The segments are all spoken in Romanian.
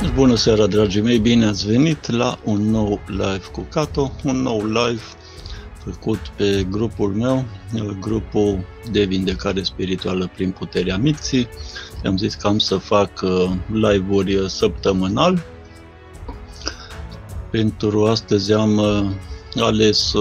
Bună seara, dragii mei, bine ați venit la un nou live cu Cato, un nou live făcut pe grupul meu, grupul de vindecare spirituală prin puterea minții. Am zis că am să fac live-uri săptămânal. Pentru astăzi am ales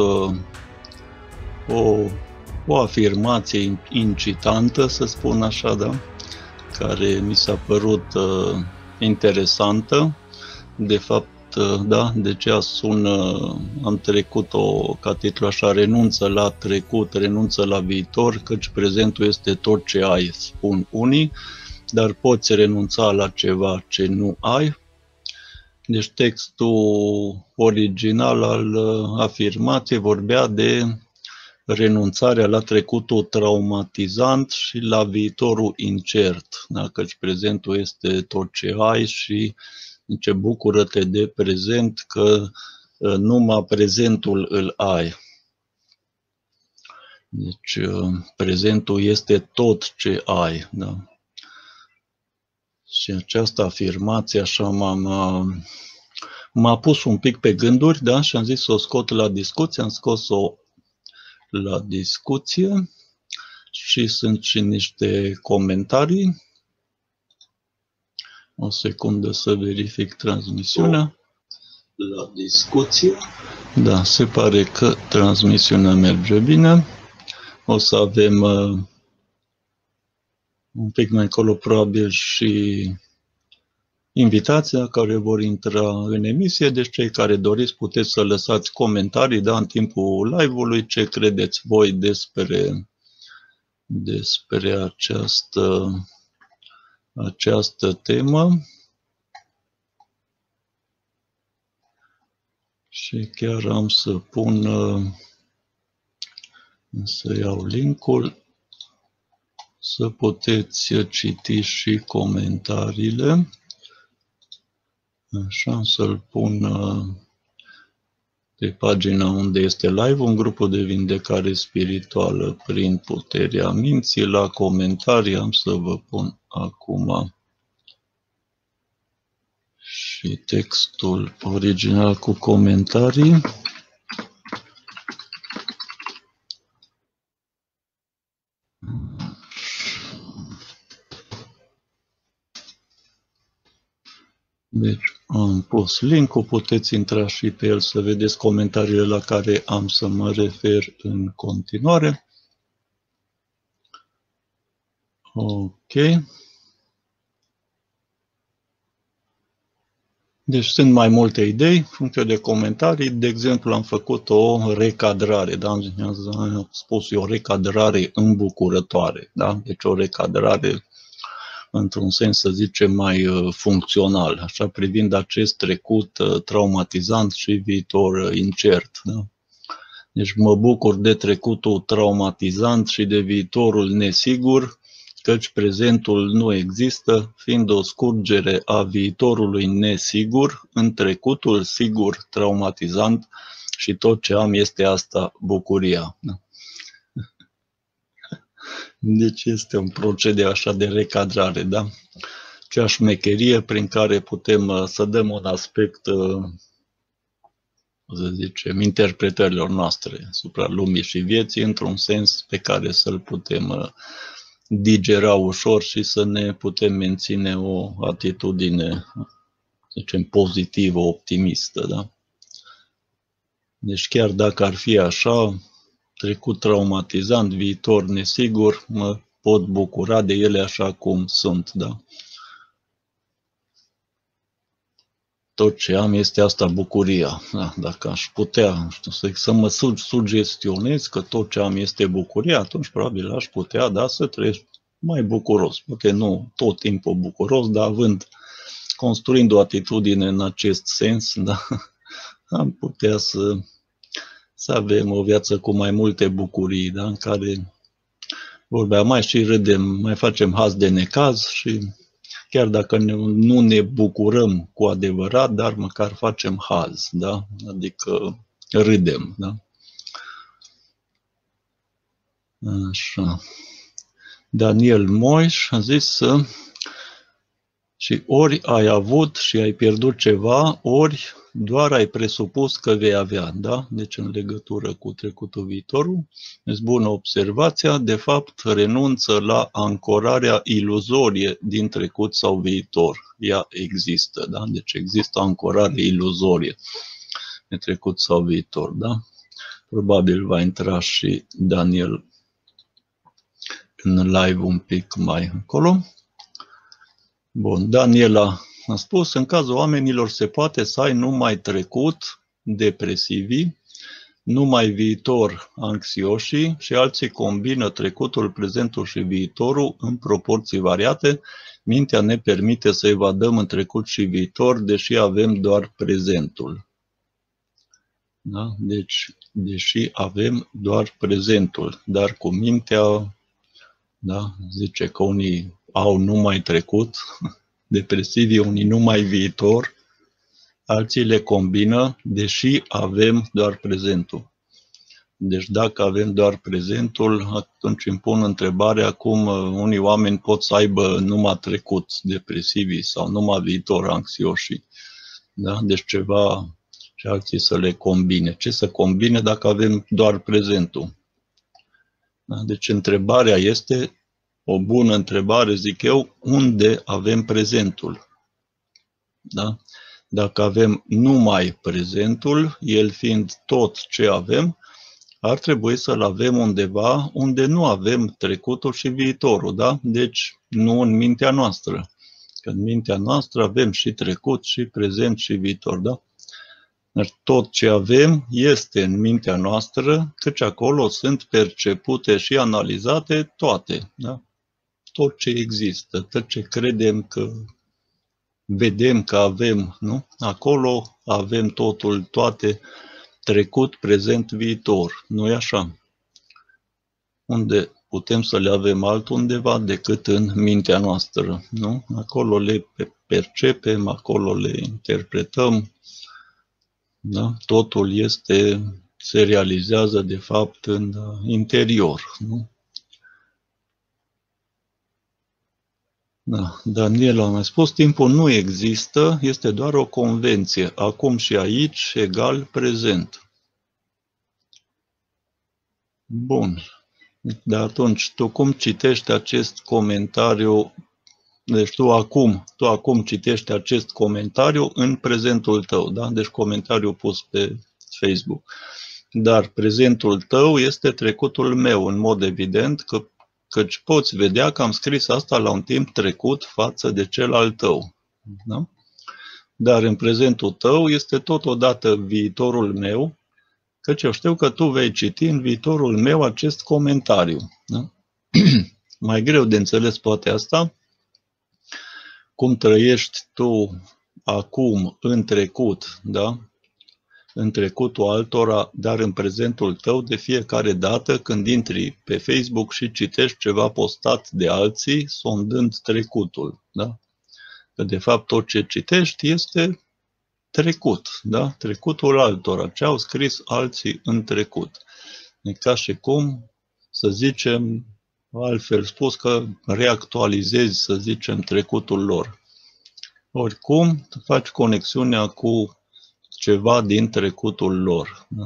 o afirmație incitantă, să spun așa, da? Care mi s-a părut interesantă. De fapt, da, de ce am trecut-o ca titlu așa: renunță la trecut, renunță la viitor, căci prezentul este tot ce ai, spun unii, dar poți renunța la ceva ce nu ai. Deci textul original al afirmației vorbea de renunțarea la trecutul traumatizant și la viitorul incert, da? Căci prezentul este tot ce ai și zice, bucură-te de prezent, că numai prezentul îl ai. Deci prezentul este tot ce ai. Da? Și această afirmație așa m-a pus un pic pe gânduri, da? Și am zis să o scot la discuție, am scos-o la discuție și sunt și niște comentarii. O secundă să verific transmisiunea. La discuție. Da, se pare că transmisiunea merge bine. O să avem un pic mai încolo probabil și invitația care vor intra în emisie. Deci cei care doriți puteți să lăsați comentarii, da, în timpul live-ului, ce credeți voi despre această temă. Și chiar am să să iau linkul, să puteți citi și comentariile. Așa, am să-l pun pe pagina unde este live, un grup de vindecare spirituală prin puterea minții. La comentarii am să vă pun acum și textul original cu comentarii. Deci am pus link-ul, puteți intra și pe el să vedeți comentariile la care am să mă refer în continuare. Ok. Deci sunt mai multe idei, funcție de comentarii. De exemplu, am făcut o recadrare, da? Am spus eu, o recadrare îmbucurătoare, da? Deci o recadrare într-un sens, să zicem, mai funcțional, așa, privind acest trecut traumatizant și viitor incert. Da? Deci mă bucur de trecutul traumatizant și de viitorul nesigur, căci prezentul nu există, fiind o scurgere a viitorului nesigur în trecutul sigur traumatizant și tot ce am este asta, bucuria. Da? Deci este un procedeu așa de recadrare, da? Cea șmecherie prin care putem să dăm un aspect, să zicem, interpretărilor noastre asupra lumii și vieții, într-un sens pe care să-l putem digera ușor și să ne putem menține o atitudine, să zicem, pozitivă, optimistă, da? Deci chiar dacă ar fi așa, trecut traumatizant, viitor nesigur, mă pot bucura de ele așa cum sunt, da? Tot ce am este asta, bucuria. Da, dacă aș putea, să mă sugestionez că tot ce am este bucuria, atunci probabil aș putea, da, să trăiesc mai bucuros. Poate nu tot timpul bucuros, dar construind o atitudine în acest sens, da, am putea să avem o viață cu mai multe bucurii, da, în care vorbeam, mai și râdem, mai facem haz de necaz și chiar dacă nu ne bucurăm cu adevărat, dar măcar facem haz, da? Adică râdem, da? Așa. Daniel Moiș a zis Și ori ai avut și ai pierdut ceva, ori doar ai presupus că vei avea, da? Deci în legătură cu trecutul viitorul, este bună observația, de fapt renunță la ancorarea iluzorie din trecut sau viitor. Ea există, da? Deci există o ancorare iluzorie de trecut sau viitor, da? Probabil va intra și Daniel în live un pic mai încolo. Bun, Daniela a spus, în cazul oamenilor se poate să ai numai trecut, depresivii, numai viitor, anxioși și alții combină trecutul, prezentul și viitorul în proporții variate. Mintea ne permite să evadăm în trecut și viitor, deși avem doar prezentul. Da? Deci, deși avem doar prezentul, dar cu mintea, da? Zice că unii au numai trecut, depresivii, unii numai viitor, alții le combină, deși avem doar prezentul. Deci dacă avem doar prezentul, atunci îmi pun întrebarea cum unii oameni pot să aibă numai trecut, depresivii, sau numai viitor, anxioși. Da? Deci ceva și alții să le combine. Ce să combine dacă avem doar prezentul? Da? Deci întrebarea este, o bună întrebare, zic eu, unde avem prezentul? Da? Dacă avem numai prezentul, el fiind tot ce avem, ar trebui să-l avem undeva unde nu avem trecutul și viitorul, da? Deci nu în mintea noastră. Că în mintea noastră avem și trecut, și prezent, și viitor, da? Dar tot ce avem este în mintea noastră, căci acolo sunt percepute și analizate toate, da? Tot ce există, tot ce credem că vedem că avem, nu? Acolo avem totul, toate, trecut, prezent, viitor. Nu-i așa? Unde putem să le avem altundeva decât în mintea noastră, nu? Acolo le percepem, acolo le interpretăm, da? Totul se realizează de fapt în interior, nu? Da, Daniel a mai spus, timpul nu există, este doar o convenție. Acum și aici egal prezent. Bun. Dar atunci, tu cum citești acest comentariu? Deci tu acum citești acest comentariu în prezentul tău, da? Deci comentariul pus pe Facebook. Dar prezentul tău este trecutul meu, în mod evident, căci poți vedea că am scris asta la un timp trecut față de cel al tău. Da? Dar în prezentul tău este totodată viitorul meu, căci eu știu că tu vei citi în viitorul meu acest comentariu. Da? Mai greu de înțeles poate asta, cum trăiești tu acum în trecut, da? În trecutul altora, dar în prezentul tău de fiecare dată când intri pe Facebook și citești ceva postat de alții, sondând trecutul. Da? Că de fapt tot ce citești este trecut, da? Trecutul altora, ce au scris alții în trecut. E ca și cum, să zicem, altfel spus, că reactualizezi, să zicem, trecutul lor. Oricum, faci conexiunea cu ceva din trecutul lor. Da?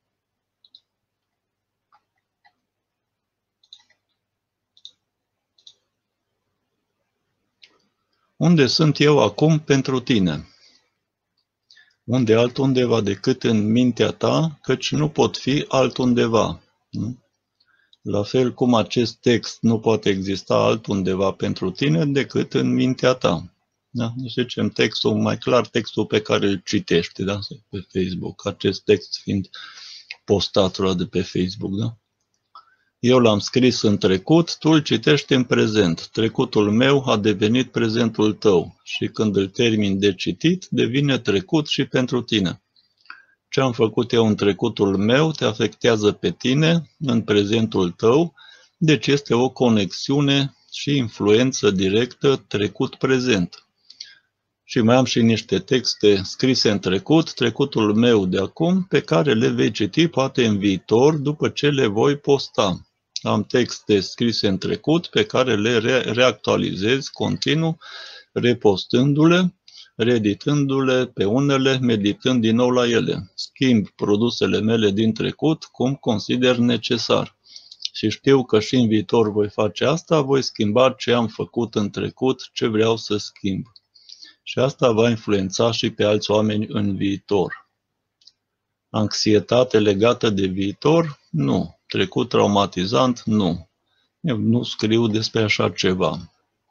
Unde sunt eu acum pentru tine? Unde altundeva decât în mintea ta, căci nu pot fi altundeva. Nu? La fel cum acest text nu poate exista altundeva pentru tine decât în mintea ta. Da? Deci zicem textul, mai clar textul pe care îl citești, da? Pe Facebook, acest text fiind postat de pe Facebook. Da? Eu l-am scris în trecut, tu îl citești în prezent. Trecutul meu a devenit prezentul tău și când îl termin de citit, devine trecut și pentru tine. Ce am făcut eu în trecutul meu te afectează pe tine, în prezentul tău, deci este o conexiune și influență directă trecut-prezent. Și mai am și niște texte scrise în trecut, trecutul meu de acum, pe care le vei citi poate în viitor după ce le voi posta. Am texte scrise în trecut pe care le reactualizez continuu repostându-le, reeditându-le pe unele, meditând din nou la ele. Schimb produsele mele din trecut cum consider necesar. Și știu că și în viitor voi face asta, voi schimba ce am făcut în trecut, ce vreau să schimb. Și asta va influența și pe alți oameni în viitor. Anxietate legată de viitor? Nu. Trecut traumatizant? Nu. Eu nu scriu despre așa ceva.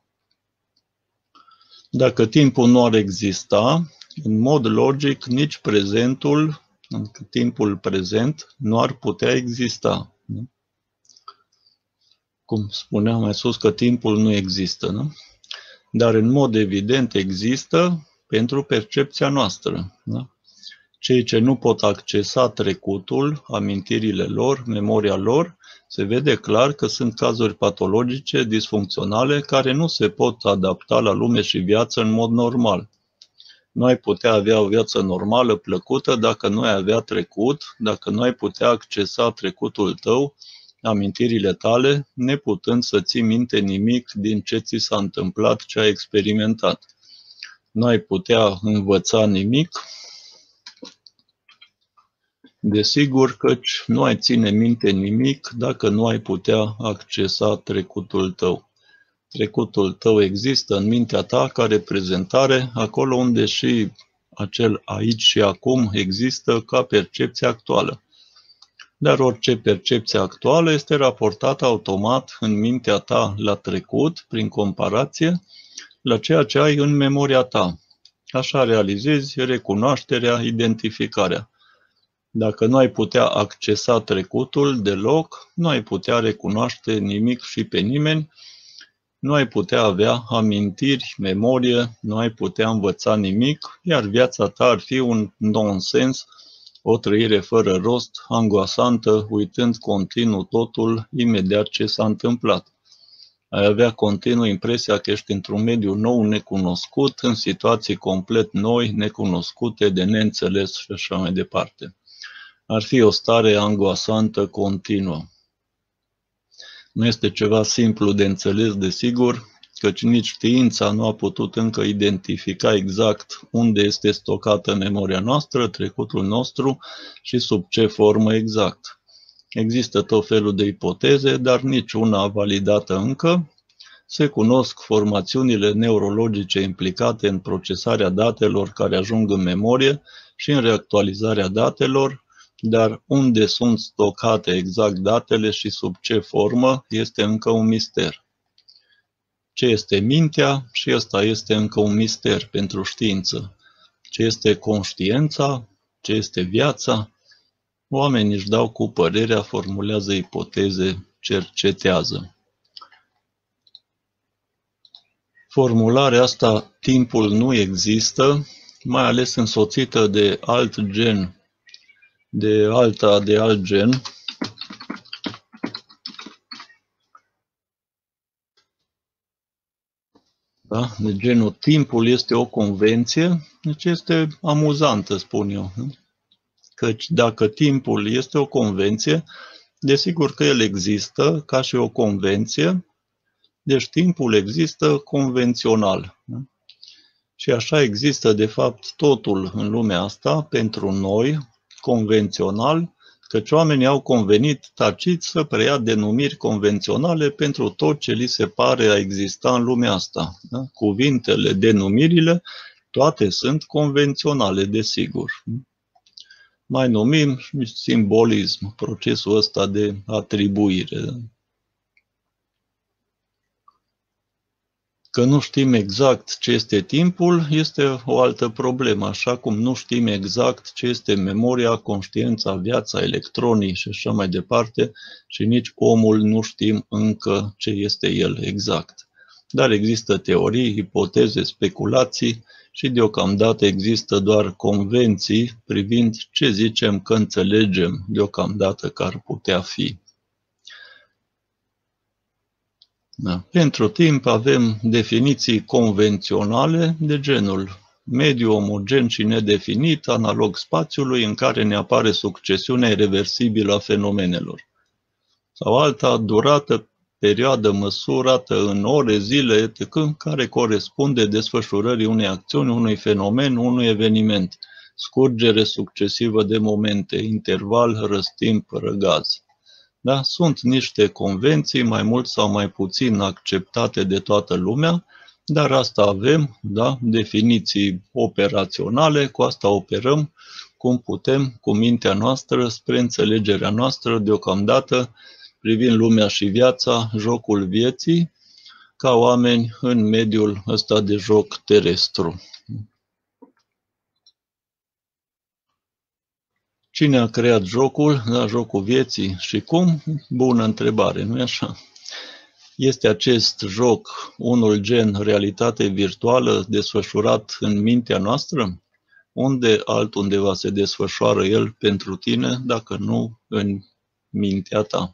Dacă timpul nu ar exista, în mod logic, nici prezentul, timpul prezent, nu ar putea exista. Cum spuneam mai sus că timpul nu există, nu? Dar în mod evident există pentru percepția noastră. Da? Cei ce nu pot accesa trecutul, amintirile lor, memoria lor, se vede clar că sunt cazuri patologice, disfuncționale, care nu se pot adapta la lume și viață în mod normal. Nu ai putea avea o viață normală, plăcută, dacă nu ai avea trecut, dacă nu ai putea accesa trecutul tău, amintirile tale, neputând să ții minte nimic din ce ți s-a întâmplat, ce ai experimentat. Nu ai putea învăța nimic, desigur căci nu ai ține minte nimic dacă nu ai putea accesa trecutul tău. Trecutul tău există în mintea ta ca reprezentare, acolo unde și acel aici și acum există ca percepție actuală. Dar orice percepție actuală este raportată automat în mintea ta la trecut, prin comparație, la ceea ce ai în memoria ta. Așa realizezi recunoașterea, identificarea. Dacă nu ai putea accesa trecutul deloc, nu ai putea recunoaște nimic și pe nimeni, nu ai putea avea amintiri, memorie, nu ai putea învăța nimic, iar viața ta ar fi un nonsens, o trăire fără rost, angoasantă, uitând continuu totul imediat ce s-a întâmplat. Ai avea continuu impresia că ești într-un mediu nou, necunoscut, în situații complet noi, necunoscute, de neînțeles și așa mai departe. Ar fi o stare angoasantă continuă. Nu este ceva simplu de înțeles, desigur, căci nici știința nu a putut încă identifica exact unde este stocată memoria noastră, trecutul nostru și sub ce formă exact. Există tot felul de ipoteze, dar niciuna validată încă. Se cunosc formațiunile neurologice implicate în procesarea datelor care ajung în memorie și în reactualizarea datelor, dar unde sunt stocate exact datele și sub ce formă este încă un mister. Ce este mintea? Și ăsta este încă un mister pentru știință. Ce este conștiința? Ce este viața? Oamenii își dau cu părerea, formulează ipoteze, cercetează. Formularea asta, timpul nu există, mai ales însoțită de alt gen, de alt gen, da? De genul timpul este o convenție, deci este amuzantă, spun eu. Căci dacă timpul este o convenție, desigur că el există ca și o convenție, deci timpul există convențional. Da? Și așa există de fapt totul în lumea asta pentru noi, convențional, căci oamenii au convenit tacit să preia denumiri convenționale pentru tot ce li se pare a exista în lumea asta. Da? Cuvintele, denumirile, toate sunt convenționale, desigur. Mai numim simbolism, procesul ăsta de atribuire. Da? Că nu știm exact ce este timpul este o altă problemă, așa cum nu știm exact ce este memoria, conștiința, viața, electronii și așa mai departe, și nici omul nu știm încă ce este el exact. Dar există teorii, ipoteze, speculații și deocamdată există doar convenții privind ce zicem că înțelegem deocamdată că ar putea fi. Da. Pentru timp avem definiții convenționale de genul mediu omogen și nedefinit, analog spațiului în care ne apare succesiunea irreversibilă a fenomenelor. Sau alta, durată perioadă măsurată în ore, zile, etc., care corespunde desfășurării unei acțiuni, unui fenomen, unui eveniment. Scurgere succesivă de momente, interval, răstimp, răgaz. Da? Sunt niște convenții, mai mult sau mai puțin acceptate de toată lumea, dar asta avem, da? Definiții operaționale, cu asta operăm cum putem, cu mintea noastră, spre înțelegerea noastră, deocamdată, privind lumea și viața, jocul vieții, ca oameni în mediul ăsta de joc terestru. Cine a creat jocul, da, jocul vieții și cum? Bună întrebare, nu-i așa? Este acest joc unul gen realitate virtuală desfășurat în mintea noastră? Unde altundeva se desfășoară el pentru tine, dacă nu în mintea ta?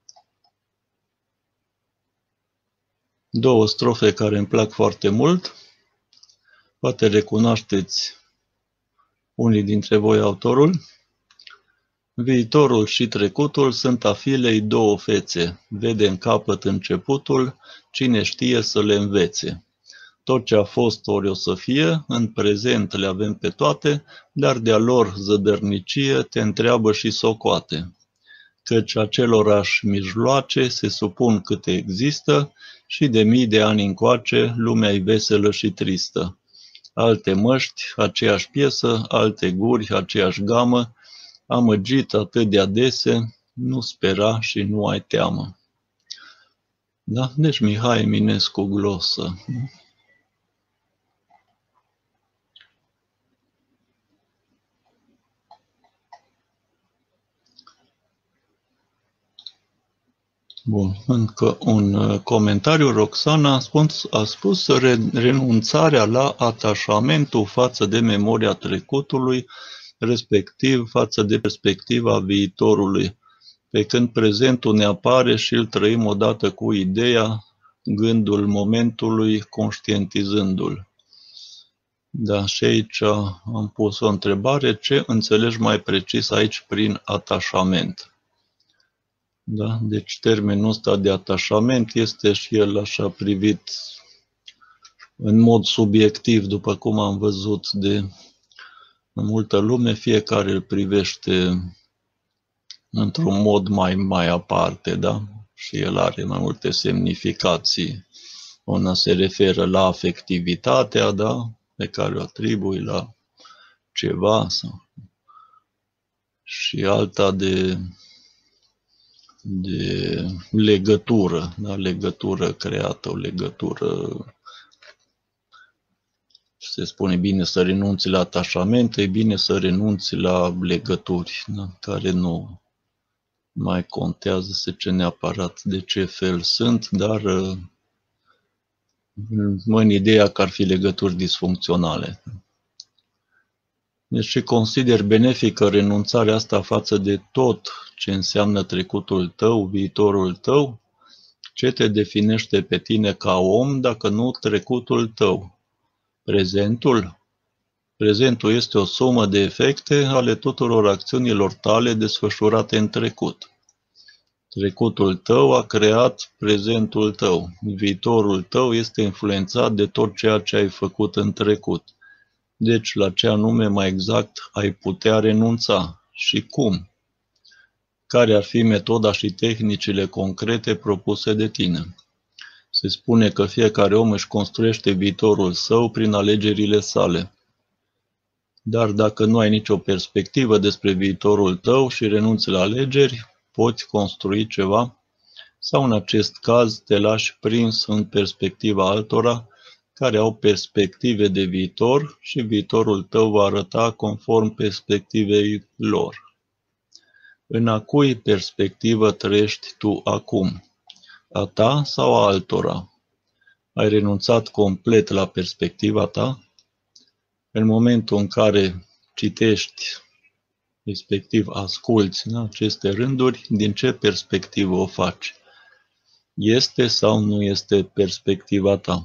Două strofe care îmi plac foarte mult. Poate recunoașteți unii dintre voi autorul. Viitorul și trecutul sunt a filei două fețe. Vede în capăt începutul, cine știe să le învețe. Tot ce a fost ori o să fie, în prezent le avem pe toate, dar de-a lor zădărnicie te întreabă și socoate. Căci acelorași mijloace se supun câte există și de mii de ani încoace lumea-i veselă și tristă. Alte măști, aceeași piesă, alte guri, aceeași gamă, amăgit atât de adese, nu spera și nu ai teamă. Da? Deci Mihai Eminescu glosă. Bun, încă un comentariu. Roxana a spus renunțarea la atașamentul față de memoria trecutului, respectiv față de perspectiva viitorului, pe când prezentul ne apare și îl trăim odată cu ideea, gândul momentului, conștientizându-l. Da, și aici am pus o întrebare. Ce înțelegi mai precis aici prin atașament? Da? Deci termenul ăsta de atașament este și el așa privit în mod subiectiv, după cum am văzut de multă lume, fiecare îl privește într-un mod mai aparte, da? Și el are mai multe semnificații. Una se referă la afectivitatea, da? Pe care o atribui la ceva, sau... și alta de legătură, da? Legătură creată, o legătură, se spune bine să renunți la atașamente, e bine să renunți la legături, da? Care nu mai contează să ce neapărat de ce fel sunt, dar în ideea că ar fi legături disfuncționale. Deci consider benefică renunțarea asta față de tot ce înseamnă trecutul tău, viitorul tău? Ce te definește pe tine ca om dacă nu trecutul tău? Prezentul? Prezentul este o sumă de efecte ale tuturor acțiunilor tale desfășurate în trecut. Trecutul tău a creat prezentul tău. Viitorul tău este influențat de tot ceea ce ai făcut în trecut. Deci, la ce anume mai exact ai putea renunța și cum? Care ar fi metoda și tehnicile concrete propuse de tine? Se spune că fiecare om își construiește viitorul său prin alegerile sale. Dar dacă nu ai nicio perspectivă despre viitorul tău și renunți la alegeri, poți construi ceva? Sau în acest caz te lași prins în perspectiva altora care au perspective de viitor și viitorul tău va arăta conform perspectivei lor. În a cui perspectivă trăiești tu acum? A ta sau a altora? Ai renunțat complet la perspectiva ta? În momentul în care citești, respectiv asculți, da, aceste rânduri, din ce perspectivă o faci? Este sau nu este perspectiva ta?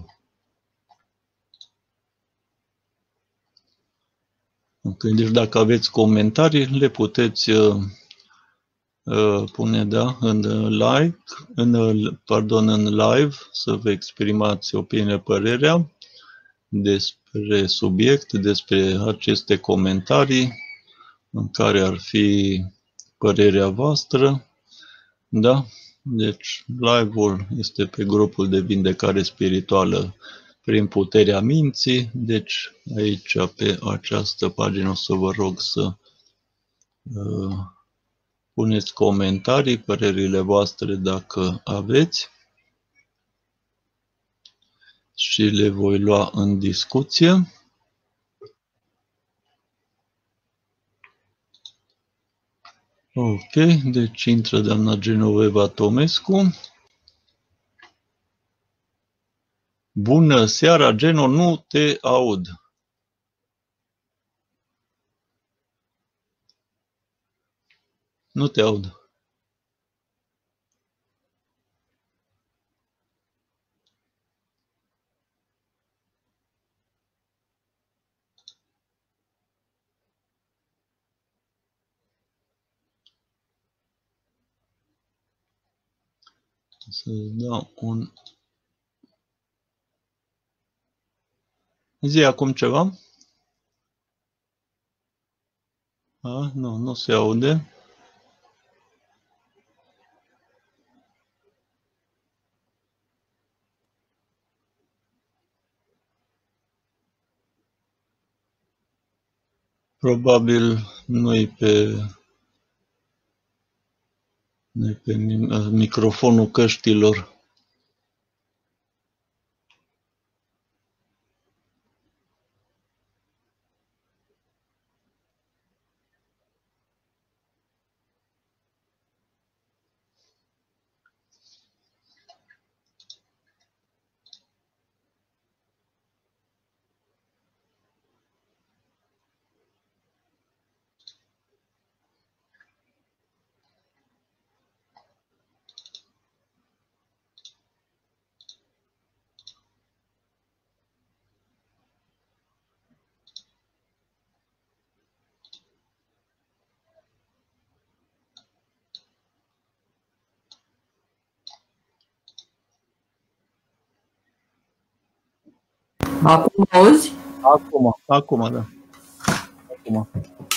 Deci dacă aveți comentarii, le puteți pune, da, în live să vă exprimați opinia, părerea despre subiect, despre aceste comentarii în care ar fi părerea voastră, da? Deci live-ul este pe grupul de vindecare spirituală prin puterea minții, deci aici pe această pagină o să vă rog să puneți comentarii, părerile voastre dacă aveți și le voi lua în discuție. Ok, deci intră doamna Genoveva Tomescu. Bună seara, Geno, nu te aud. Nu te aud. Să dau un... Zi acum ceva? Nu se aude. Probabil nu-i pe microfonul căștilor. Acum auzi? Acum, da. Acum.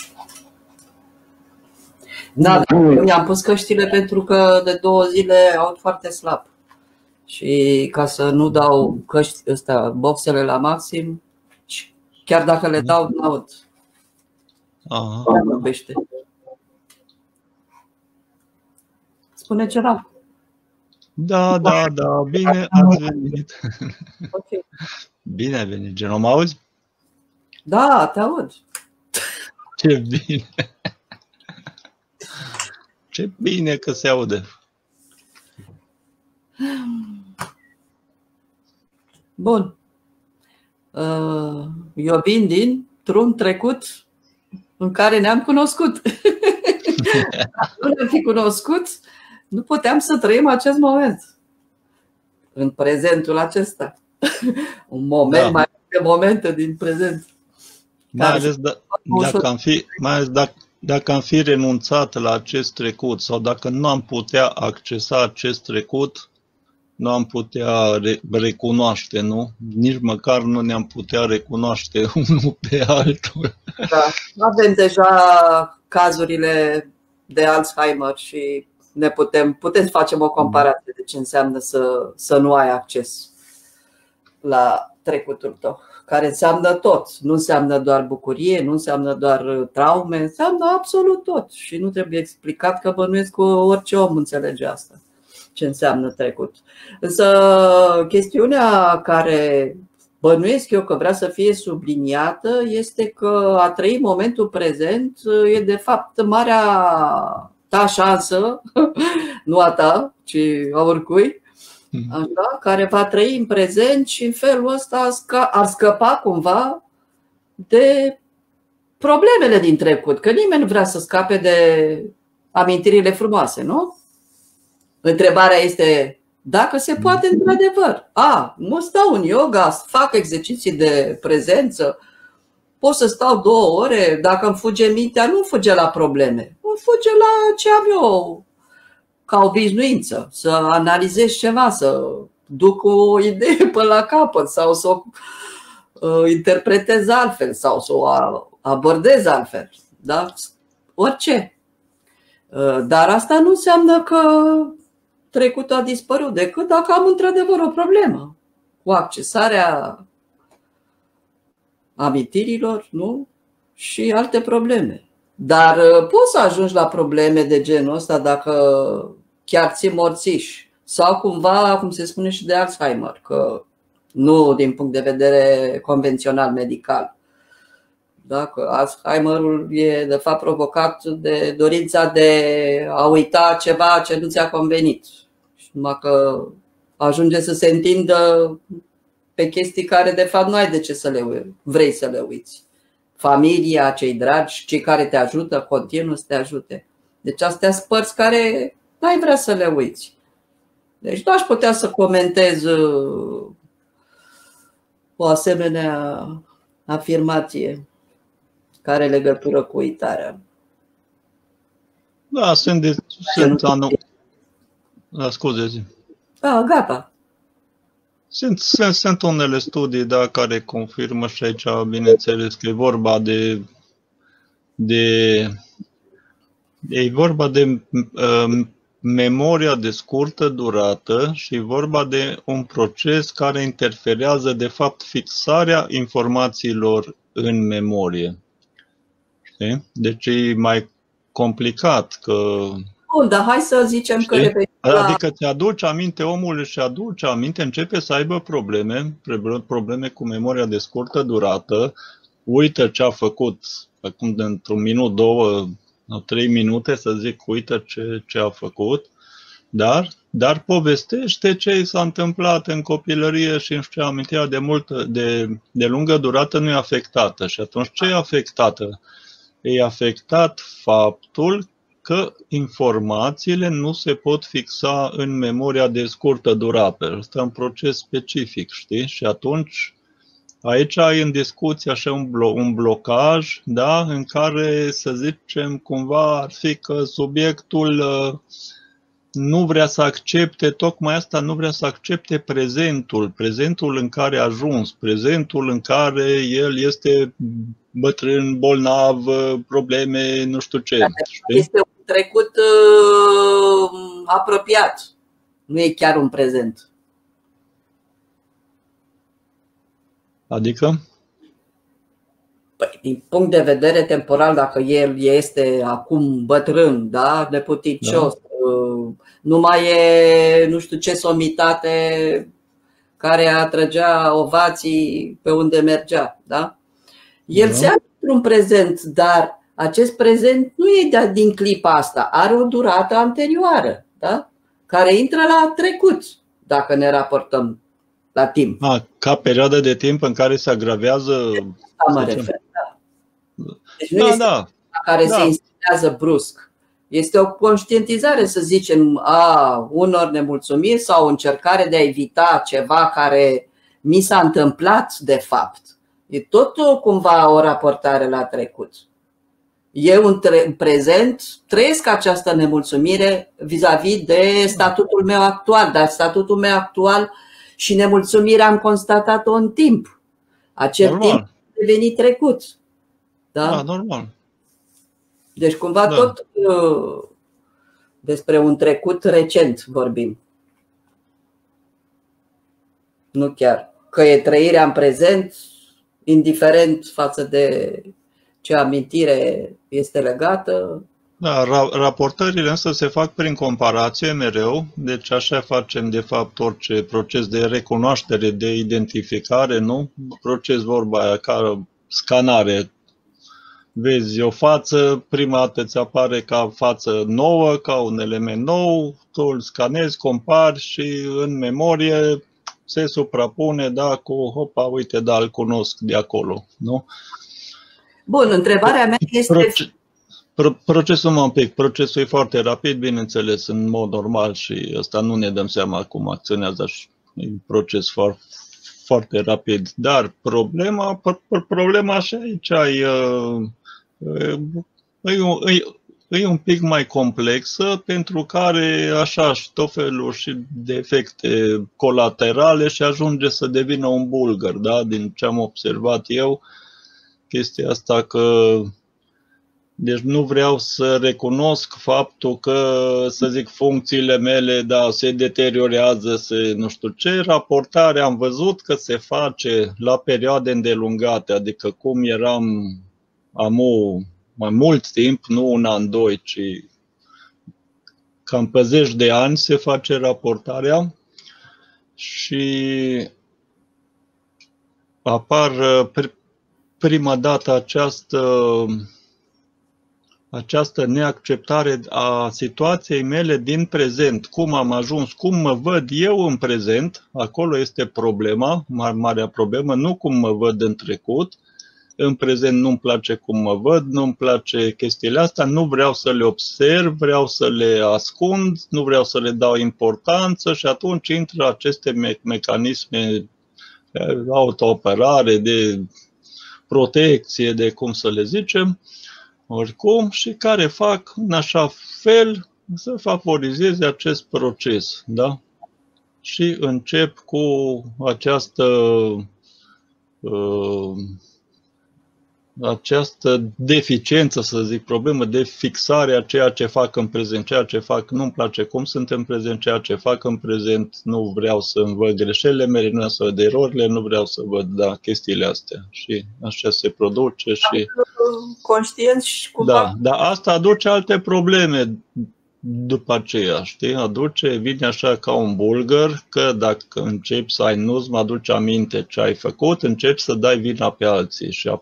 Da, mi-am pus căștile pentru că de 2 zile aud foarte slab. Și ca să nu dau căști ăstea, boxele la maxim, chiar dacă le dau, nu aud. Aha. Vorbește. Spune ceva. Da, bine ați venit. Okay. Bine ai venit, Geno, mă auzi? Da, te aud. Ce bine. Ce bine că se aude. Bun. Eu vin dintr-un trecut în care ne-am cunoscut. Nu ne-am fi cunoscut, nu puteam să trăim acest moment. În prezentul acesta. Un moment, da. Mai multe momente din prezent. Mai ales dacă am fi renunțat la acest trecut sau dacă nu am putea accesa acest trecut, nu am putea recunoaște, nu? Nici măcar nu ne-am putea recunoaște unul pe altul. Da, avem deja cazurile de Alzheimer și putem să facem o comparație de ce înseamnă să nu ai acces la trecutul tău, care înseamnă tot. Nu înseamnă doar bucurie, nu înseamnă doar traume, înseamnă absolut tot. Și nu trebuie explicat, că bănuiesc că orice om înțelege asta, ce înseamnă trecut. Însă chestiunea care bănuiesc eu că vrea să fie subliniată este că a trăi momentul prezent e de fapt marea ta șansă, nu a ta, ci a oricui, așa, care va trăi în prezent și în felul ăsta ar scăpa cumva de problemele din trecut. Că nimeni nu vrea să scape de amintirile frumoase, nu? Întrebarea este dacă se poate într-adevăr. Nu stau în yoga, fac exerciții de prezență, pot să stau 2 ore, dacă îmi fuge mintea, nu fuge la probleme. fuge la ce am eu ca obișnuință, să analizez ceva, să duc o idee până la capăt sau să o interpretez altfel sau să o abordez altfel. Da? Orice. Dar asta nu înseamnă că trecutul a dispărut, decât dacă am într-adevăr o problemă cu accesarea amintirilor, nu? Și alte probleme. Dar poți să ajungi la probleme de genul ăsta dacă chiar ții morțiș. Sau cumva, cum se spune și de Alzheimer, că nu din punct de vedere convențional medical. Dacă Alzheimerul e de fapt provocat de dorința de a uita ceva ce nu ți-a convenit. Și numai că ajunge să se întindă pe chestii care de fapt nu ai de ce să le vrei să le uiți. Familia, cei dragi, cei care te ajută, continuu să te ajute. Deci astea sunt părți care n-ai vrea să le uiți. Deci nu aș putea să comentez o asemenea afirmație care are legătură cu uitarea. Da, scuze zi. Gata. Sunt unele studii, da, care confirmă și aici, bineînțeles, că e vorba de memoria de scurtă durată și e vorba de un proces care interferează, de fapt, fixarea informațiilor în memorie. Știi? Deci e mai complicat că... Bun, dar hai să zicem că revenim la... Adică ți-aduce aminte, omul își aduce aminte, începe să aibă probleme cu memoria de scurtă durată, uită ce a făcut, acum într-un minut, 2, 3 minute, să zic, uită ce a făcut, dar povestește ce i s-a întâmplat în copilărie și nu știu ce, amintirea de lungă durată nu e afectată. Și atunci ce e afectată? E afectat faptul că informațiile nu se pot fixa în memoria de scurtă durată. Asta e un proces specific, știi? Și atunci aici ai în discuție așa un blocaj, da? În care, să zicem, cumva ar fi că subiectul nu vrea să accepte, tocmai asta, nu vrea să accepte prezentul în care a ajuns, prezentul în care el este bătrân, bolnav, probleme, nu știu ce. Este un trecut apropiat, nu e chiar un prezent. Adică? Păi, din punct de vedere temporal, dacă el este acum bătrân, da, neputicios, nu mai e nu știu ce somitate care atrăgea ovații pe unde mergea, da? El se află într-un prezent, dar acest prezent nu e din clipa asta, are o durată anterioară, da? Care intră la trecut, dacă ne raportăm la timp. Ca perioadă de timp în care se agravează... Mă refer, da. Deci nu este care se instalează brusc. Este o conștientizare, să zicem, a unor nemulțumiri sau o încercare de a evita ceva care mi s-a întâmplat de fapt. E tot cumva o raportare la trecut. Eu în prezent trăiesc această nemulțumire vis-a-vis de statutul meu actual, dar statutul meu actual și nemulțumirea am constatat-o în timp. Acel timp a devenit trecut. Da, normal. Deci cumva tot despre un trecut recent vorbim. Nu chiar. Că e trăirea în prezent, indiferent față de ce amintire este legată. Da, raportările însă se fac prin comparație mereu, deci așa facem de fapt orice proces de recunoaștere, de identificare, nu? Proces vorba aia ca scanare. Vezi o față, prima dată îți apare ca față nouă, ca un element nou, tu îl scanezi, compari și în memorie se suprapune, da, cu hopa, uite, da, îl cunosc de acolo, nu? Bun, întrebarea mea este... Procesul e foarte rapid, bineînțeles, în mod normal și ăsta nu ne dăm seama cum acționează și e un proces foarte rapid. Dar problema și aici e un pic mai complexă, pentru care așa și tot felul și de efecte colaterale și ajunge să devină un bulgăr, da? Din ce am observat eu, chestia asta că deci nu vreau să recunosc faptul că, să zic, funcțiile mele, da, se deteriorează, nu știu ce. Raportarea am văzut că se face la perioade îndelungate, adică cum eram mai mult timp, nu un an, doi, ci cam pe 10 de ani se face raportarea și apar prima dată această neacceptare a situației mele din prezent, cum am ajuns, cum mă văd eu în prezent, acolo este problema, marea problemă, nu cum mă văd în trecut. În prezent nu-mi place cum mă văd, nu-mi place chestiile astea, nu vreau să le observ, vreau să le ascund, nu vreau să le dau importanță și atunci intră aceste mecanisme de autoapărare, de protecție, de cum să le zicem, oricum, și care fac în așa fel să favorizeze acest proces, da? Și încep cu această deficiență, să zic, problemă de fixare a ceea ce fac în prezent, ceea ce fac nu-mi place cum sunt în prezent, ceea ce fac în prezent nu vreau să-mi văd greșelile mele, nu vreau să văd erorile, nu vreau să văd, da, chestiile astea. Și așa se produce și... Conștient și cumva... Da, dar asta aduce alte probleme după aceea, știi? Vine așa ca un bulgăr, că dacă începi să ai nu-ți mă aduce aminte ce ai făcut, începi să dai vina pe alții și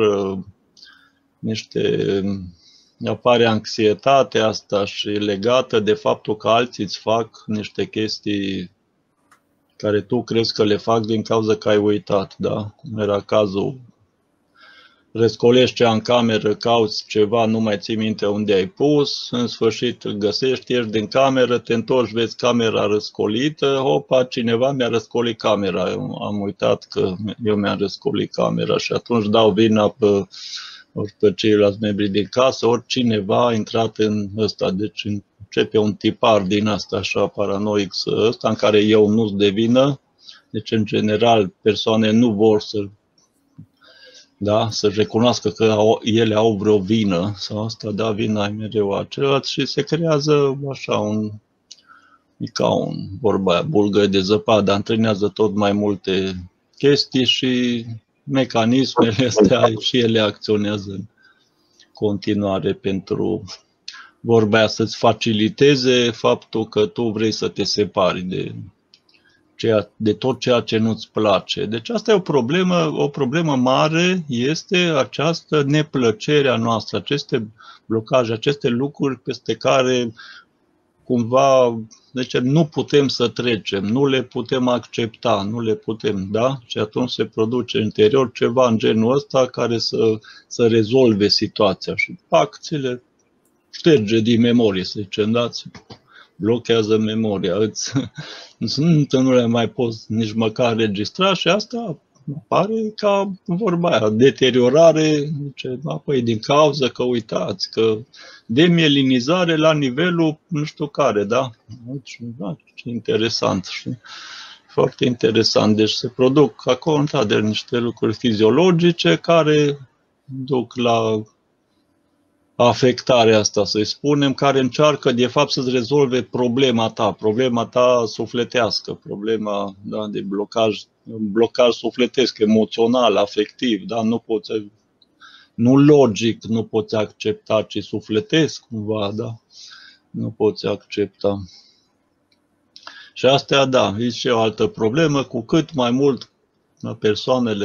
apare anxietatea asta și legată de faptul că alții îți fac niște chestii care tu crezi că le fac din cauza că ai uitat, da? Cum era cazul, răscolești cea în cameră, cauți ceva, nu mai ții minte unde ai pus, în sfârșit îl găsești, ieși din cameră, te întorci, vezi camera răscolită, opa, cineva mi-a răscolit camera, eu am uitat că eu mi-am răscolit camera și atunci dau vina ori pe ceilalți membri din casă, ori cineva a intrat în ăsta, deci începe un tipar din asta așa paranoic ăsta în care eu nu-ți de vină, deci în general persoane nu vor să recunoască că ele au vreo vină, sau asta, da, vina e mereu a celălalt și se creează așa ca vorba aia, bulgări de zăpadă, antrenează tot mai multe chestii și mecanismele astea și ele acționează în continuare pentru vorba aia să-ți faciliteze faptul că tu vrei să te separi de tot ceea ce nu-ți place. Deci asta e o problemă mare, este această neplăcere a noastră, aceste blocaje, aceste lucruri peste care cumva, deci nu putem să trecem, nu le putem accepta, nu le putem, da? Și atunci se produce în interior ceva în genul ăsta care să rezolve situația și pac, ți le șterge din memorie, să zicem, da? Blochează memoria, nu le mai poți nici măcar registra și asta apare ca vorba aia, deteriorare, apoi din cauză că uitați, că demielinizare la nivelul nu știu care, da? Deci, da, ce interesant, știi? Foarte interesant. Deci se produc acolo de niște lucruri fiziologice care duc la afectarea asta, să-i spunem, care încearcă de fapt să-ți rezolve problema ta sufletească, problema, da, de blocaj sufletesc, emoțional, afectiv, da, nu logic, nu poți accepta, ci sufletesc cumva, da, nu poți accepta. Și astea, da, e și o altă problemă, cu cât mai mult persoanele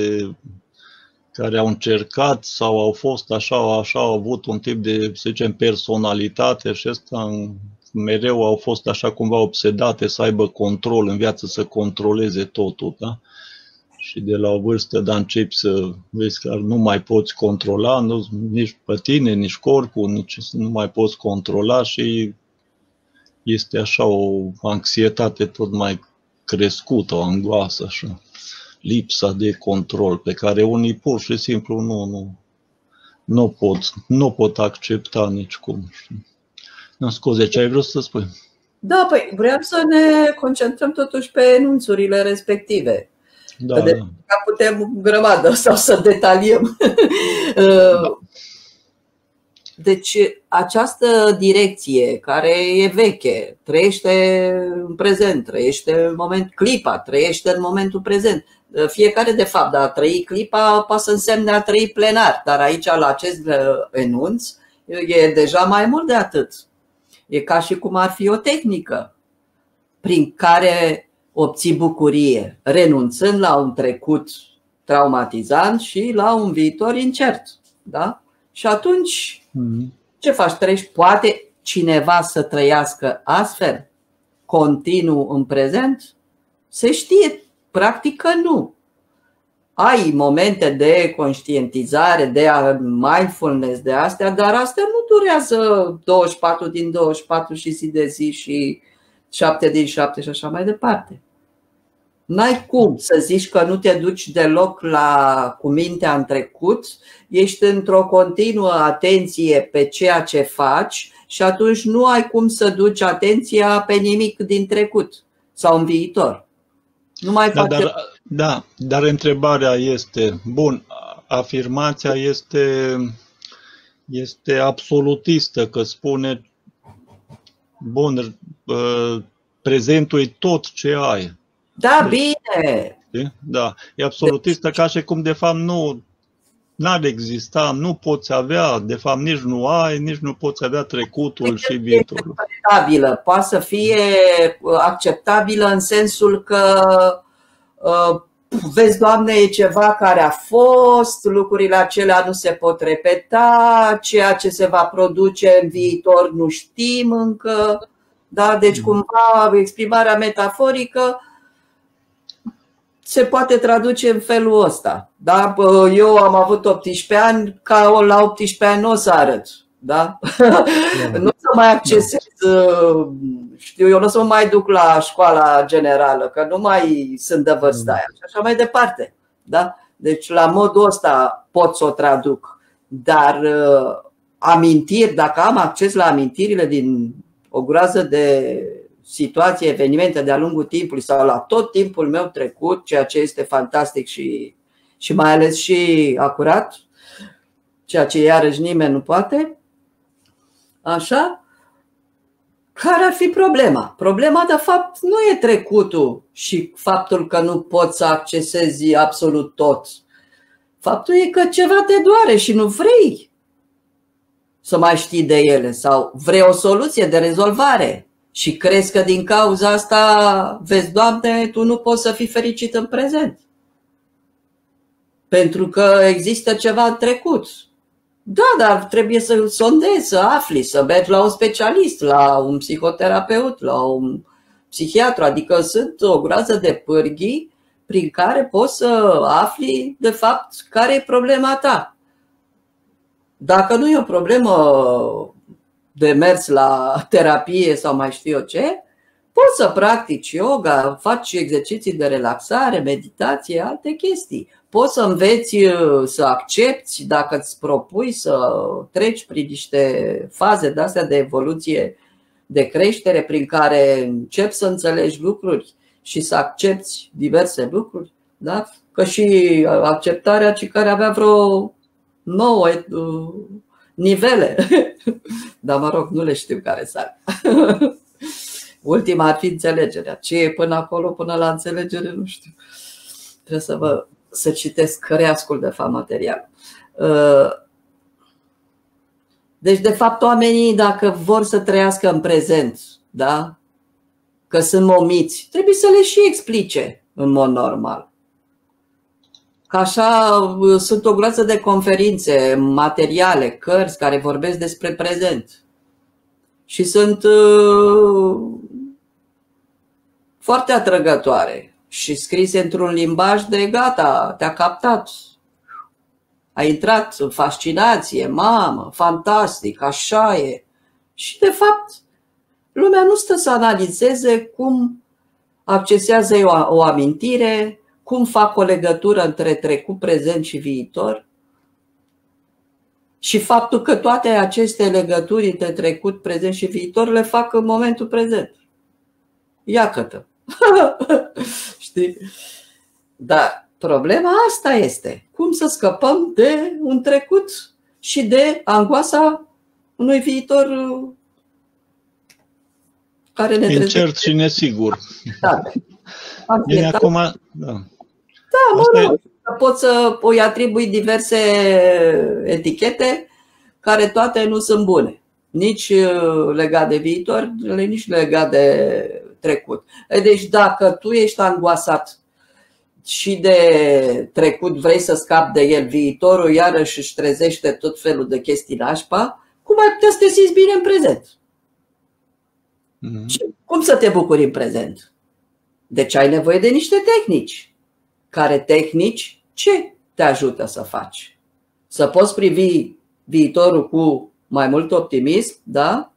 care au încercat sau au fost așa, au avut un tip de, să zicem, personalitate și ăsta mereu au fost așa cumva obsedate să aibă control în viață, să controleze totul, da? Și de la o vârstă, da, începi să vezi că nu mai poți controla, nici pe tine, nici corpul, nu mai poți controla și este așa o anxietate tot mai crescută, o angoasă, așa. Lipsa de control, pe care unii pur și simplu nu pot accepta nicicum. Nu, scuze, ce ai vrut să spui? Da, păi vreau să ne concentrăm totuși pe enunțurile respective. Da, Deci putem grămadă sau să detaliem. Da. Deci această direcție care e veche, trăiește în prezent, trăiește în clipa, trăiește în momentul prezent. Fiecare, de fapt, a trăi clipa poate să însemne a trăi plenar, dar aici, la acest enunț, e deja mai mult de atât. E ca și cum ar fi o tehnică prin care obții bucurie, renunțând la un trecut traumatizant și la un viitor incert. Da? Și atunci, ce faci? Trăiești? Poate cineva să trăiască astfel, continuu în prezent? Se știe, practic că nu. Ai momente de conștientizare, de mindfulness, de astea, dar astea nu durează 24 din 24 și zi de zi și 7 din 7 și așa mai departe. N-ai cum să zici că nu te duci deloc cu mintea în trecut, ești într-o continuă atenție pe ceea ce faci și atunci nu ai cum să duci atenția pe nimic din trecut sau în viitor. Nu mai face... Dar întrebarea este, bun, afirmația este absolutistă, că spune, bun, prezentul e tot ce ai. Da, bine. Da, e absolutistă, ca și cum de fapt n-ar exista, nu poți avea, de fapt nici nu ai, nici nu poți avea trecutul și viitorul. Poate să fie acceptabilă în sensul că vezi, Doamne, e ceva care a fost, lucrurile acelea nu se pot repeta, ceea ce se va produce în viitor nu știm încă. Da? Deci cumva exprimarea metaforică se poate traduce în felul ăsta. Da? Eu am avut 18 ani, ca la 18 ani nu o să arăt. Da? Nu o să mai accesez, știu eu, nu o să mă mai duc la școala generală, că nu mai sunt de vârsta aia și așa mai departe. Da? Deci la modul ăsta pot să o traduc. Dar amintiri, dacă am acces la amintirile din o groază de situații, evenimente de-a lungul timpului sau la tot timpul meu trecut, ceea ce este fantastic și mai ales și acurat, ceea ce iarăși nimeni nu poate, așa, care ar fi problema? Problema, de fapt, nu e trecutul și faptul că nu poți să accesezi absolut tot. Faptul e că ceva te doare și nu vrei să mai știi de ele sau vrei o soluție de rezolvare și crezi că din cauza asta, vezi, Doamne, tu nu poți să fii fericit în prezent. Pentru că există ceva în trecut. Da, dar trebuie să sondezi, să afli, să mergi la un specialist, la un psihoterapeut, la un psihiatru. Adică sunt o groază de pârghii prin care poți să afli, de fapt, care e problema ta. Dacă nu e o problemă de mers la terapie sau mai știu eu ce, poți să practici yoga, faci exerciții de relaxare, meditație, alte chestii. Poți să înveți să accepti, dacă îți propui să treci prin niște faze de-astea de evoluție, de creștere, prin care începi să înțelegi lucruri și să accepti diverse lucruri. Da? Că și acceptarea, ci care avea vreo 9 nivele. Dar mă rog, nu le știu care sunt. Ultima ar fi înțelegerea. Ce e până acolo, până la înțelegere, nu știu. Trebuie să citesc, reascult de fapt material. Deci, de fapt, oamenii, dacă vor să trăiască în prezent, da? Că sunt momiți, trebuie să le și explice în mod normal. Că așa sunt o groază de conferințe, materiale, cărți care vorbesc despre prezent. Și sunt foarte atrăgătoare și scrise într-un limbaj de gata, te-a captat. A intrat în fascinație, mamă, fantastic, așa e. Și de fapt, lumea nu stă să analizeze cum accesează o amintire, cum fac o legătură între trecut, prezent și viitor. Și faptul că toate aceste legături între trecut, prezent și viitor le fac în momentul prezent. Iată-te. Știi? Dar problema asta este. Cum să scăpăm de un trecut și de angoasa unui viitor care ne trezește. Incert și nesigur. Da. Bine, acum, da. Da, mă rog. Poți să îi atribui diverse etichete care toate nu sunt bune. Nici legat de viitor, nici legat de trecut. Deci dacă tu ești angoasat și de trecut, vrei să scapi de el, viitorul iarăși își trezește tot felul de chestii nașpa, cum ai putea să te simți bine în prezent? Cum să te bucuri în prezent? Deci ai nevoie de niște tehnici. Care tehnici ce te ajută să faci? Să poți privi viitorul cu mai mult optimism, da?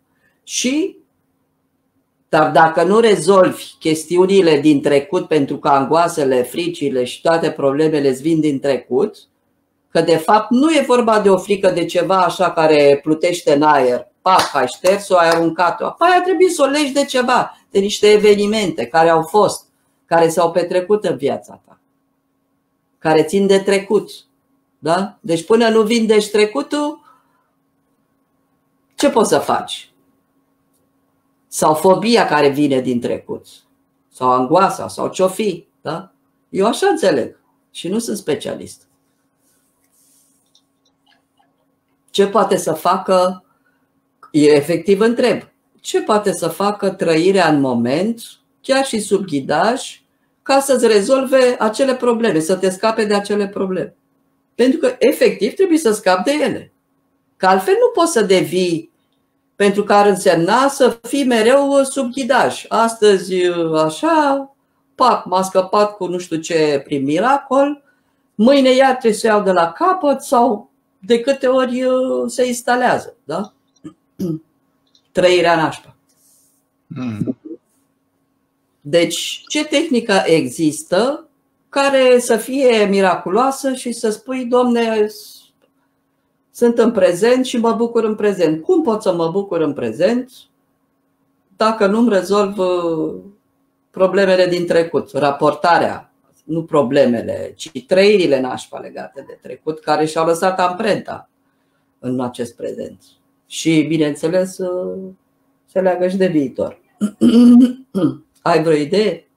Dar dacă nu rezolvi chestiunile din trecut, pentru că angoasele, fricile și toate problemele îți vin din trecut, că de fapt nu e vorba de o frică de ceva așa care plutește în aer, pac, ai șters-o, ai aruncat-o. Apoi a trebuit să o legi de ceva, de niște evenimente care au fost, care s-au petrecut în viața ta, care țin de trecut. Da? Deci până nu vindești trecutul, ce poți să faci? Sau fobia care vine din trecut, sau angoasa, sau ce-o fi. Da? Eu așa înțeleg și nu sunt specialist. Ce poate să facă, efectiv întreb, ce poate să facă trăirea în moment, chiar și sub ghidaj, ca să-ți rezolve acele probleme, să te scape de acele probleme? Pentru că efectiv trebuie să scapi de ele. Că altfel nu poți să devii, pentru că ar însemna să fii mereu sub ghidaj. Astăzi așa, pac, m-a scăpat cu nu știu ce prin miracol, mâine iar trebuie să iau de la capăt sau de câte ori se instalează. Da? Trăirea nașpa. Deci, ce tehnică există care să fie miraculoasă și să spui, Doamne, sunt în prezent și mă bucur în prezent. Cum pot să mă bucur în prezent dacă nu-mi rezolv problemele din trecut? Raportarea, nu problemele, ci trăirile nașpa legate de trecut, care și-au lăsat amprenta în acest prezent. Și, bineînțeles, se leagă și de viitor. Ai vreo idee?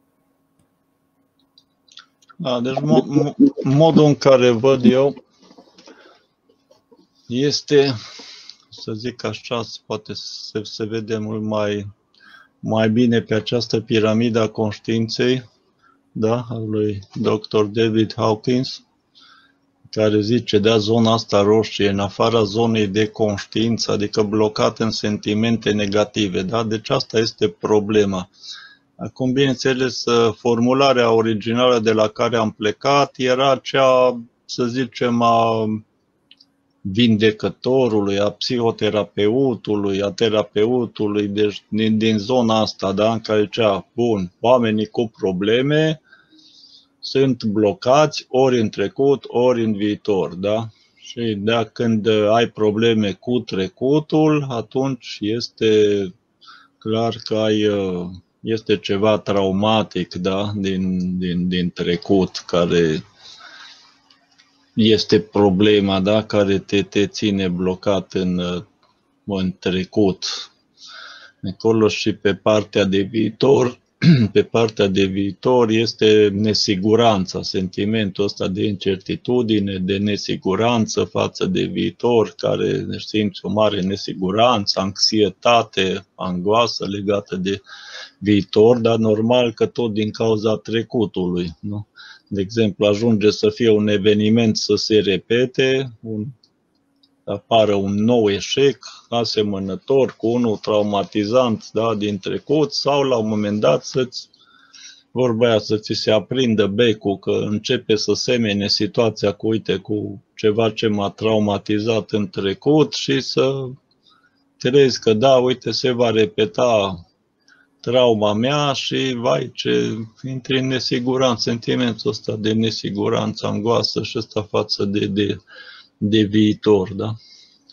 Da, deci modul în care văd eu este, să zic așa, poate se vede mult mai bine pe această piramidă a conștiinței, da, a lui Dr. David Hawkins, care zice, da, zona asta roșie, în afara zonei de conștiință, adică blocat în sentimente negative, da? Deci asta este problema. Acum, bineînțeles, formularea originală de la care am plecat era cea, să zicem, a vindecătorului, a psihoterapeutului, a terapeutului, deci din zona asta, da, în care zicea, bun, oamenii cu probleme sunt blocați ori în trecut, ori în viitor, da? Și când ai probleme cu trecutul, atunci este clar că este ceva traumatic, da? din trecut, care este problema, da? Care te ține blocat în trecut. Acolo și pe partea de viitor, pe partea de viitor este nesiguranța, sentimentul ăsta de incertitudine, de nesiguranță față de viitor, care simți o mare nesiguranță, anxietate, angoasă legată de viitor, dar normal că tot din cauza trecutului. Nu? De exemplu, ajunge să fie un eveniment să se repete, apară un nou eșec asemănător cu unul traumatizant, da, din trecut, sau la un moment dat să ți se aprindă becul că începe să semene situația cu ceva ce m-a traumatizat în trecut și să crezi că da, uite, se va repeta trauma mea și vai, ce intri în nesiguranță, sentimentul ăsta de nesiguranță, angoasă și ăsta față de viitor, da?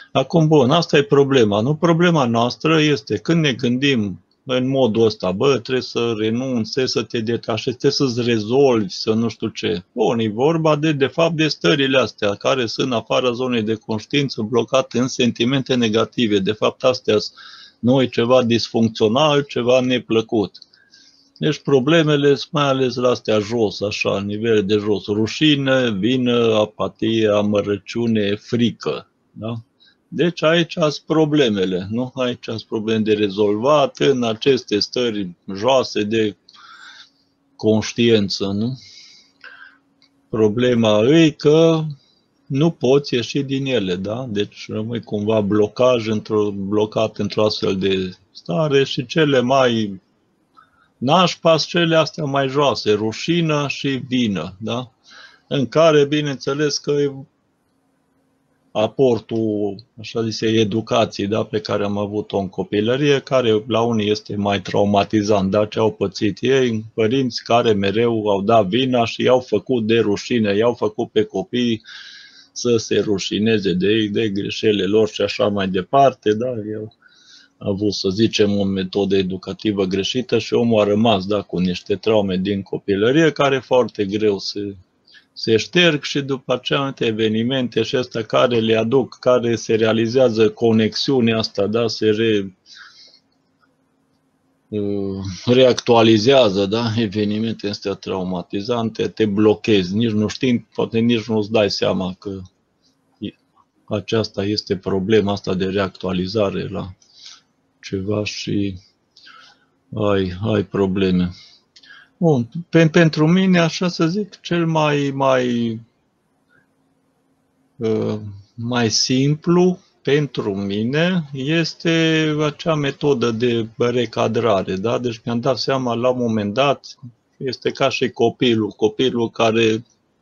Acum, bun, asta e problema. Nu, problema noastră este când ne gândim în modul ăsta, trebuie să renunți, trebuie să te detașezi, trebuie să-ți rezolvi, să nu știu ce. Bun, e vorba de fapt de stările astea care sunt afara zonei de conștiință, blocate în sentimente negative. De fapt, astea nu e ceva disfuncțional, ceva neplăcut. Deci problemele sunt mai ales la astea jos, așa, nivele de jos. Rușine, vină, apatie, amărăciune, frică. Da? Deci aici sunt problemele, nu? Aici sunt probleme de rezolvat în aceste stări joase de conștiință, nu? Problema e că nu poți ieși din ele, da? Deci rămâi cumva blocat într-o astfel de stare și cele mai nașpa cele astea mai joase, rușină și vină, da? În care, bineînțeles, că e aportul, așa zise, educației, da, pe care am avut-o în copilărie, care la unii este mai traumatizant, da, ce au pățit ei, părinți care mereu au dat vina și i-au făcut de rușine, i-au făcut pe copii să se rușineze de ei, de greșelile lor și așa mai departe, da, eu am avut, să zicem, o metodă educativă greșită și omul a rămas, da, cu niște traume din copilărie care foarte greu se șterg și după aceea evenimente și astea care le aduc, care se realizează conexiunea asta, da, reactualizează, da, evenimente astea traumatizante, te blochezi, nici nu știi, poate nici nu-ți dai seama că aceasta este problema asta de reactualizare la ceva și ai probleme. Bun, pentru mine, așa să zic, cel mai simplu pentru mine este acea metodă de recadrare, da? Deci mi-am dat seama la un moment dat, este ca și copilul care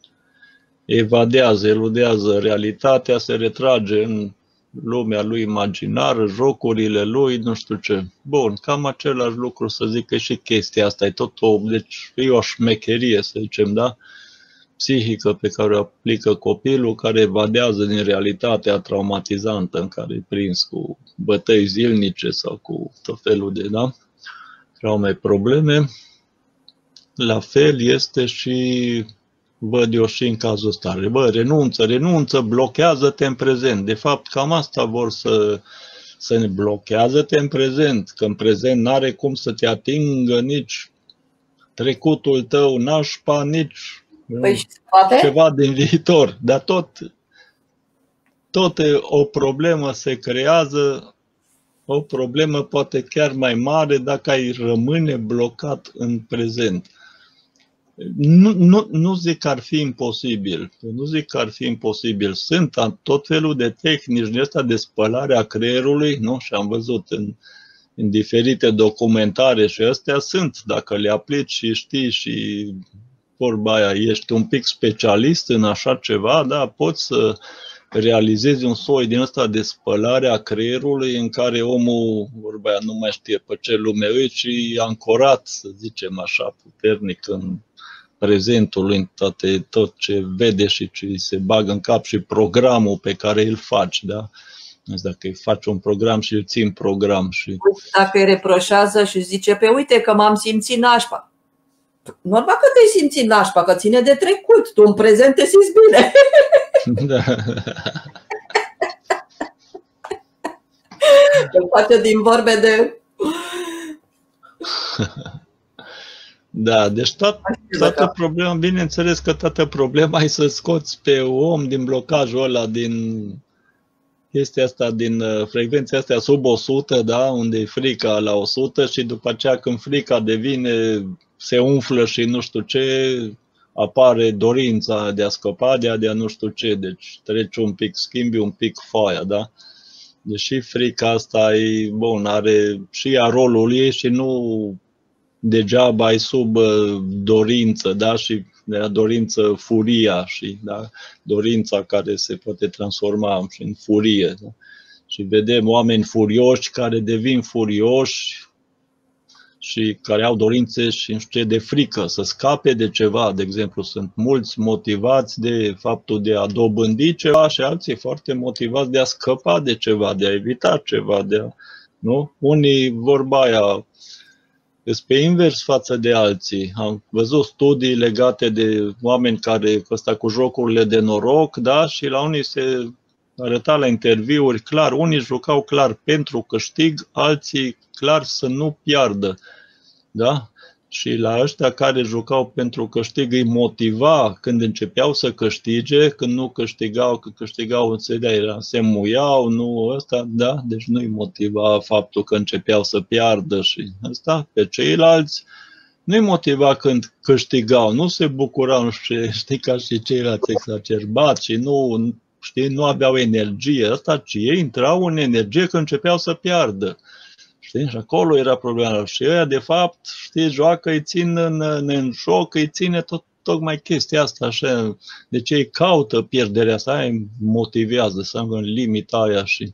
eludează realitatea, se retrage în lumea lui imaginară, jocurile lui, nu știu ce. Bun, cam același lucru să zic că și chestia asta e deci e o șmecherie, să zicem, da? Psihică pe care o aplică copilul, care evadează din realitatea traumatizantă în care e prins cu bătăi zilnice sau cu tot felul de, da? Traume, probleme. La fel este și văd eu și în cazul ăsta. Renunță, blochează-te în prezent. De fapt, cam asta vor să ne blochează-te în prezent, că în prezent n-are cum să te atingă nici trecutul tău, nașpa, nici ceva din viitor. Dar tot o problemă se creează, o problemă poate chiar mai mare dacă ai rămâne blocat în prezent. Nu zic că ar fi imposibil. Sunt tot felul de tehnici din astea de spălare a creierului, nu? Și am văzut în diferite documentare și astea sunt. Dacă le aplici și știi și vorba aia, ești un pic specialist în așa ceva, da, poți să realizezi un soi din ăsta de spălare a creierului în care omul, vorba aia, nu mai știe pe ce lume e, ci e ancorat, să zicem așa, puternic în prezentul lui, tot ce vede și ce se bagă în cap și programul pe care îl faci, da? Dacă îi faci un program și îl ții în program. Și... Dacă îi reproșează și zice, pe uite că m-am simțit nașpa. Normal că te-ai simțit nașpa, că ține de trecut. Tu în prezent te simți bine. Da. Îl face din vorbe de... Da, deci toată problema, bineînțeles că toată problema e să scoți pe om din blocajul ăla, din chestia asta, din frecvenția astea sub 100, da, unde e frica la 100 și după aceea când frica se umflă și nu știu ce, apare dorința de a scăpa de a nu știu ce, deci treci un pic, schimbi un pic foaia, da? Deși frica asta e, bun, are și ea rolul ei și nu degeaba ai sub dorință, da? Și de la dorință furia și da? Dorința care se poate transforma în furie. Da? Și vedem oameni furioși care devin furioși și care au dorințe și nu știu ce, de frică, să scape de ceva. De exemplu, sunt mulți motivați de faptul de a dobândi ceva și alții foarte motivați de a scăpa de ceva, de a evita ceva. Nu? Unii, vorba aia, sunt pe invers față de alții. Am văzut studii legate de oameni care ăsta cu jocurile de noroc, da? Și la unii se arăta la interviuri clar, unii jucau clar pentru câștig, alții clar să nu piardă. Da? Și la ăștia care jucau pentru câștig îi motiva când începeau să câștige, când nu câștigau, că câștigau, se muiau, nu ăsta, da? Deci nu îi motiva faptul că începeau să piardă și ăsta. Pe ceilalți nu îi motiva când câștigau, nu se bucurau, nu știu, știi, ca și ceilalți exacerbați și nu aveau energie ăsta, ci ei intrau în energie când începeau să piardă. Știi? Și acolo era problema. Și ăia, de fapt, știi, joacă, îi țin în joc, îi ține tocmai chestia asta, așa. Deci ei caută pierderea asta, aia îi motivează să ajungă în limita aia și...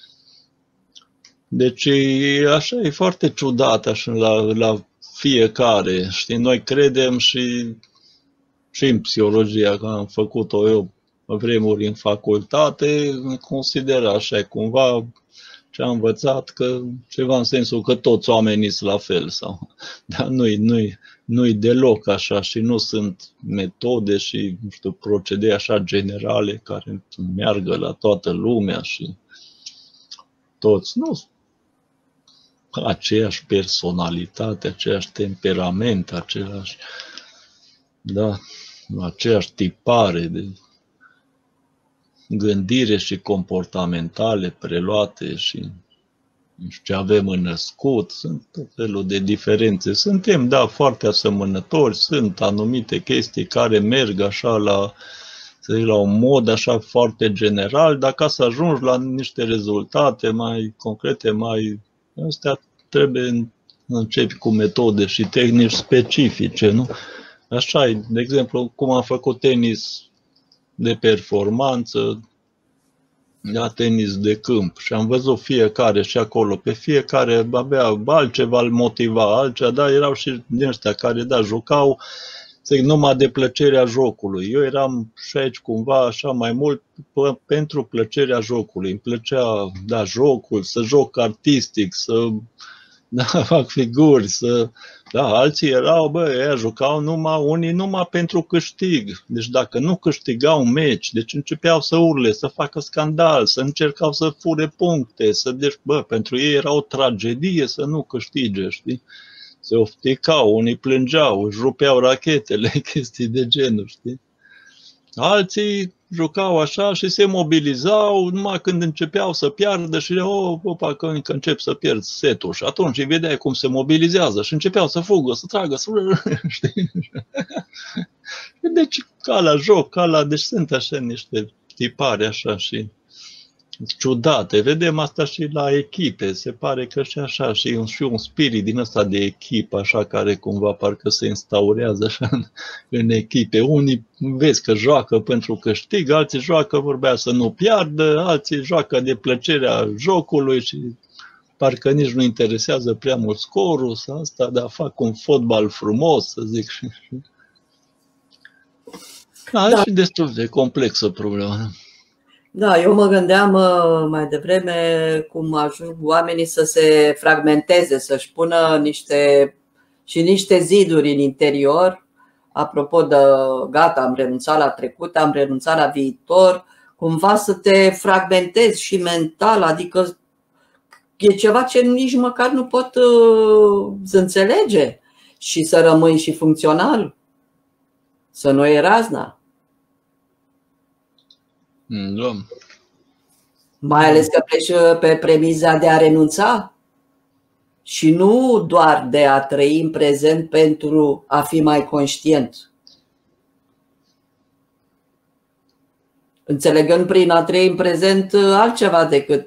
Deci așa, e foarte ciudat așa la fiecare. Știi, noi credem și în psihologia, că am făcut-o eu pe vremuri în facultate, consider așa, cumva ce am învățat, că ceva în sensul că toți oamenii sunt la fel. Dar nu-i deloc așa și nu sunt metode și nu știu, procedee așa generale care meargă la toată lumea și toți nu aceeași personalitate, aceeași temperament, aceeași tipare de gândire și comportamentale preluate și nu știu ce avem în născut, sunt tot felul de diferențe. Suntem, da, foarte asemănători, sunt anumite chestii care merg așa la un mod așa foarte general, dar ca să ajungi la niște rezultate mai concrete, astea trebuie începi cu metode și tehnici specifice, nu? Așa e, de exemplu, cum am făcut tenis de performanță, la tenis de câmp și am văzut fiecare și acolo, pe fiecare avea altceva îl motiva, altceva, dar erau și din ăștia care, da, jucau numai de plăcerea jocului. Eu eram și aici cumva așa mai mult pentru plăcerea jocului. Îmi plăcea, da, jocul, să joc artistic, să fac figuri, alții erau, ei jucau unii numai pentru câștig. Deci dacă nu câștigau un meci, deci începeau să urle, să facă scandal, să încercau să fure puncte, deci, pentru ei era o tragedie să nu câștige, știi? Se ofticau, unii plângeau, își rupeau rachetele, chestii de genul, știi? Alții jucau așa și se mobilizau numai când începeau să piardă și că încep să pierd setul. Și atunci îi vedeai cum se mobilizează și începeau să fugă, să tragă, știi? Deci ca la joc, deci sunt așa niște tipare așa și ciudate. Vedem asta și la echipe. Se pare că și așa, și un spirit din ăsta de echipă, așa, care cumva parcă se instaurează așa în echipe. Unii vezi că joacă pentru câștig, alții joacă, vorbea să nu piardă, alții joacă de plăcerea jocului și parcă nici nu interesează prea mult scorul sau asta, dar fac un fotbal frumos, să zic. Da. Și destul de complexă problema. Da, eu mă gândeam mai devreme cum ajung oamenii să se fragmenteze, să-și pună niște ziduri în interior. Apropo de gata, am renunțat la trecut, am renunțat la viitor, cumva să te fragmentezi și mental, adică e ceva ce nici măcar nu pot să înțelege și să rămâi și funcțional, să nu e razna. Da. Mai ales că pleci pe premiza de a renunța și nu doar de a trăi în prezent pentru a fi mai conștient. Înțelegând prin a trăi în prezent altceva decât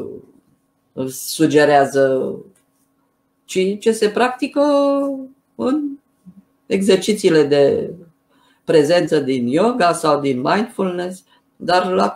sugerează, ci ce se practică în exercițiile de prezență din yoga sau din mindfulness, dar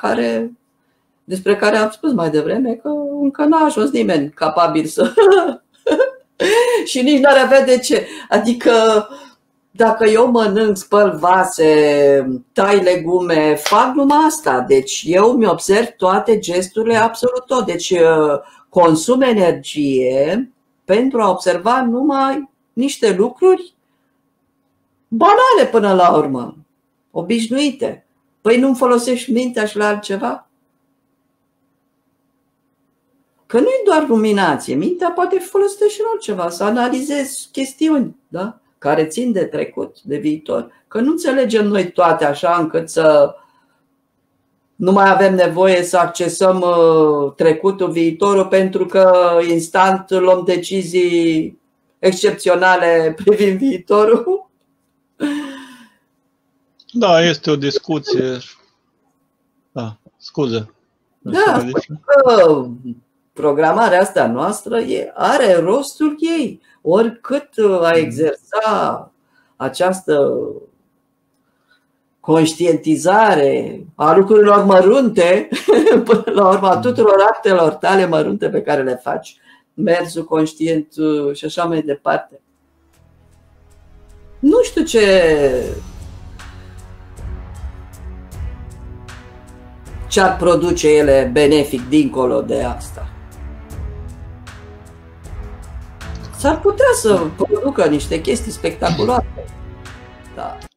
despre care am spus mai devreme că încă n-a ajuns nimeni capabil Și nici n-ar avea de ce. Adică dacă eu mănânc, spăl vase, tai legume, fac numai asta. Deci eu mi-observ toate gesturile, absolut tot. Deci consum energie pentru a observa numai niște lucruri banale până la urmă, obișnuite. Păi nu-mi folosești mintea și la altceva? Că nu e doar ruminație, mintea poate fi folosită și la altceva, să analizezi chestiuni, da? Care țin de trecut, de viitor. Că nu înțelegem noi toate așa încât să nu mai avem nevoie să accesăm trecutul, viitorul, pentru că instant luăm decizii excepționale privind viitorul. Da, este o discuție. Da, scuze. Da, programarea asta noastră are rostul ei. Oricât a exersa această conștientizare a lucrurilor mărunte, până la urmă, a tuturor actelor tale mărunte pe care le faci, mersul conștient și așa mai departe. Nu știu ce ar produce ele benefic dincolo de asta. S-ar putea să producă niște chestii spectaculoase. Da.